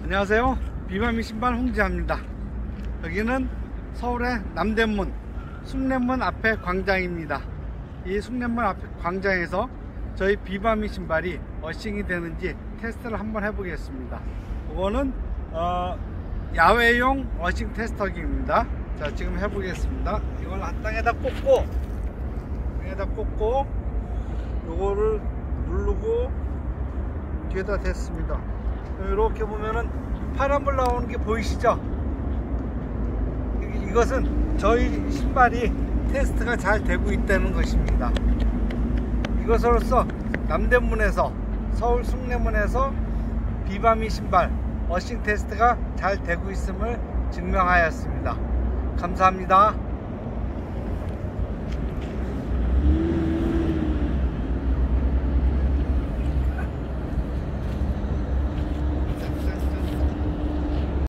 안녕하세요. 비바미 신발 홍지아입니다. 여기는 서울의 남대문 숭례문 앞에 광장입니다. 이 숭례문 앞에 광장에서 저희 비바미 신발이 어싱이 되는지 테스트를 한번 해보겠습니다. 이거는 야외용 어싱 테스터기입니다. 자, 지금 해보겠습니다. 이걸 한 땅에다 꽂고 요거를 누르고 뒤에다 댔습니다. 이렇게 보면은 파란불 나오는 게 보이시죠? 이것은 저희 신발이 테스트가 잘 되고 있다는 것입니다. 이것으로써 남대문에서 서울 숭례문에서 비바미 신발 어싱 테스트가 잘 되고 있음을 증명하였습니다. 감사합니다.